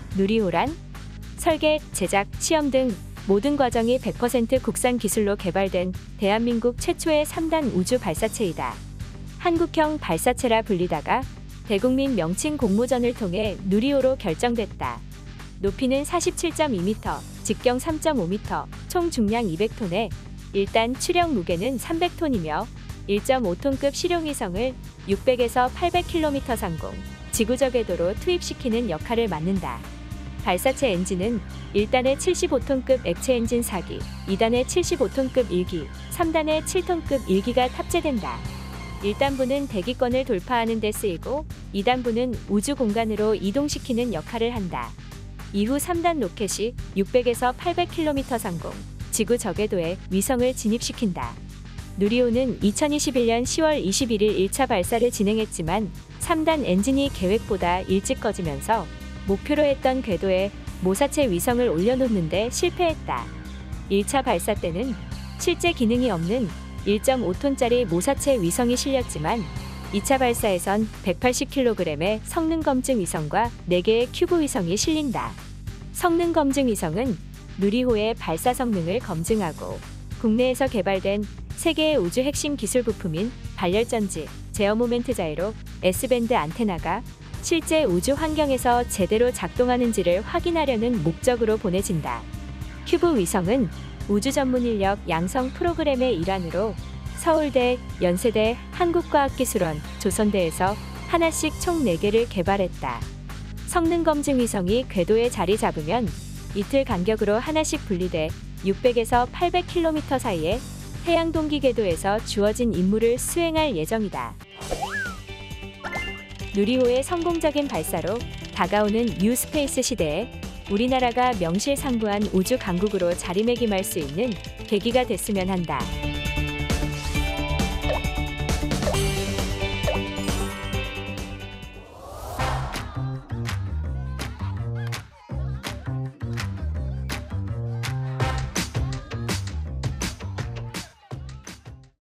누리호란 설계, 제작, 시험 등 모든 과정이 100% 국산 기술로 개발된 대한민국 최초의 3단 우주 발사체이다. 한국형 발사체라 불리다가 대국민 명칭 공모전을 통해 누리호로 결정됐다. 높이는 47.2m, 직경 3.5m, 총 중량 200톤에 일단 추력 무게는 300톤이며 1.5톤급 실용위성을 600에서 800km 상공, 지구적 궤도로 투입시키는 역할을 맡는다. 발사체 엔진은 1단에 75톤급 액체 엔진 4기, 2단에 75톤급 1기, 3단에 7톤급 1기가 탑재된다. 1단부는 대기권을 돌파하는 데 쓰이고 2단부는 우주 공간으로 이동시키는 역할을 한다. 이후 3단 로켓이 600에서 800km 상공, 지구 저궤도에 위성을 진입시킨다. 누리호는 2021년 10월 21일 1차 발사를 진행했지만 3단 엔진이 계획보다 일찍 꺼지면서 목표로 했던 궤도에 모사체 위성을 올려놓는데 실패했다. 1차 발사 때는 실제 기능이 없는 1.5톤짜리 모사체 위성이 실렸지만 2차 발사에선 180kg의 성능 검증 위성과 4개의 큐브 위성이 실린다. 성능 검증 위성은 누리호의 발사 성능을 검증하고 국내에서 개발된 세계의 우주 핵심 기술 부품인 발열전지, 제어 모멘트 자이로, S밴드 안테나가 실제 우주 환경에서 제대로 작동하는지를 확인하려는 목적으로 보내진다. 큐브 위성은 우주 전문 인력 양성 프로그램의 일환으로 서울대, 연세대, 한국과학기술원, 조선대에서 하나씩 총 4개를 개발했다. 성능 검증 위성이 궤도에 자리 잡으면 이틀 간격으로 하나씩 분리돼 600에서 800km 사이에 태양 동기 궤도에서 주어진 임무를 수행할 예정이다. 누리호의 성공적인 발사로 다가오는 뉴스페이스 시대에 우리나라가 명실상부한 우주 강국으로 자리매김할 수 있는 계기가 됐으면 한다.